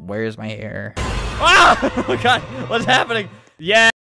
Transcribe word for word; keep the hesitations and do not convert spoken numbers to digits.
Where's my hair? Ah! Oh, God. What's happening? Yeah.